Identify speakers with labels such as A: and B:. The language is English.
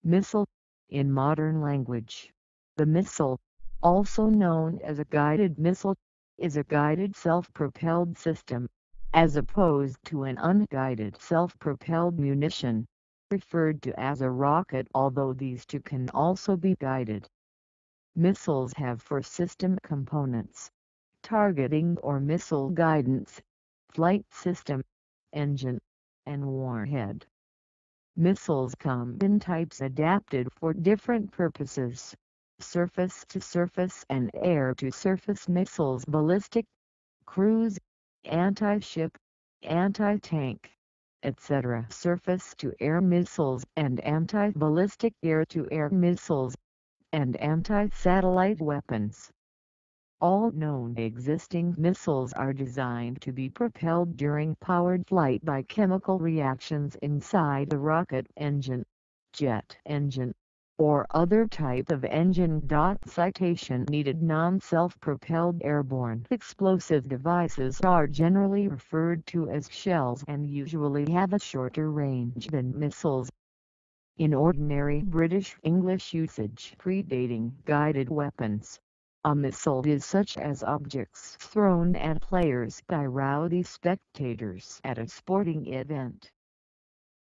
A: Missile. In modern language, the missile, also known as a guided missile, is a guided self-propelled system, as opposed to an unguided self-propelled munition, referred to as a rocket, although these two can also be guided. Missiles have four system components: targeting or missile guidance, flight system, engine, and warhead. Missiles come in types adapted for different purposes: surface-to-surface and air-to-surface missiles, ballistic, cruise, anti-ship, anti-tank, etc. Surface-to-air missiles and anti-ballistic air-to-air missiles, and anti-satellite weapons. All known existing missiles are designed to be propelled during powered flight by chemical reactions inside the rocket engine, jet engine, or other type of engine. Citation needed non-self-propelled airborne explosive devices are generally referred to as shells and usually have a shorter range than missiles. In ordinary British English usage predating guided weapons, a missile is such as objects thrown at players by rowdy spectators at a sporting event.